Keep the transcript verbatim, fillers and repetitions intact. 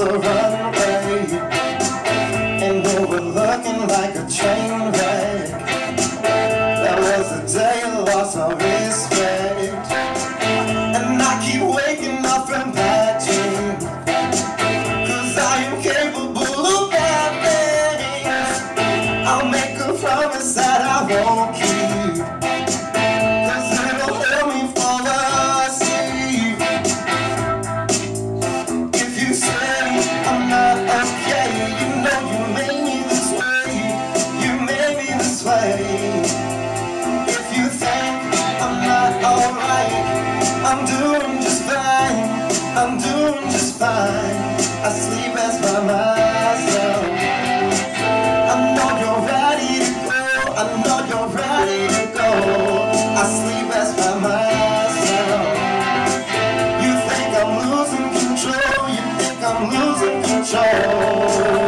the runway, and we were looking like a train wreck. That was the day I lost my respect, and I keep waking up from bad dreams, 'cause I am capable of bad things. I'll make a promise that I won't keep, 'cause it'll help me fall asleep. If you say I'm not okay, you know you made me this way, you made me this way. If you think I'm not alright, I'm doing just fine, I'm doing just fine. I sleep best by myself. I know you're ready to go, I know you're ready to go. I sleep best by myself. You think I'm losing control, you think I'm losing control.